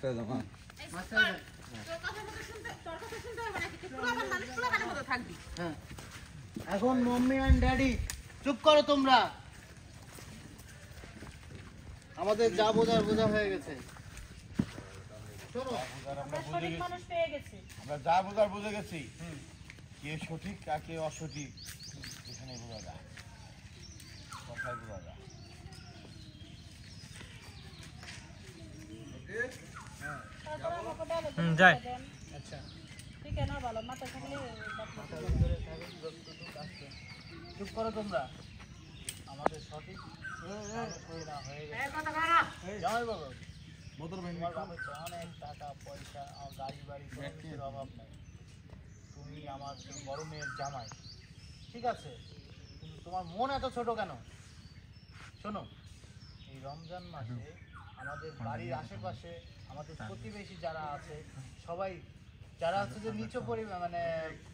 Master জামা এখন mummy and daddy চুপ করো তোমরা। আমাদের যা বোঝার বোঝা হয়ে গেছে। আমরা যা বোঝার বুঝে গেছি। কে সঠিক কাকে অসঠিক এখানে বোঝা যায়, কথায় বোঝা যায়। যাই আচ্ছা চুপ করো তোমরা। আমাদের সঠিক অনেক টাকা পয়সা, গাড়ি বাড়ি অভাব নাই। তুমি আমার বড় মেয়ের জামাই, ঠিক আছে, কিন্তু তোমার মন এত ছোট কেন? শোনো, এই রমজান মাসে আমাদের বাড়ির আশেপাশে আমাদের প্রতিবেশী যারা আছে সবাই, যারা হচ্ছে যে নিচু পরিবার মানে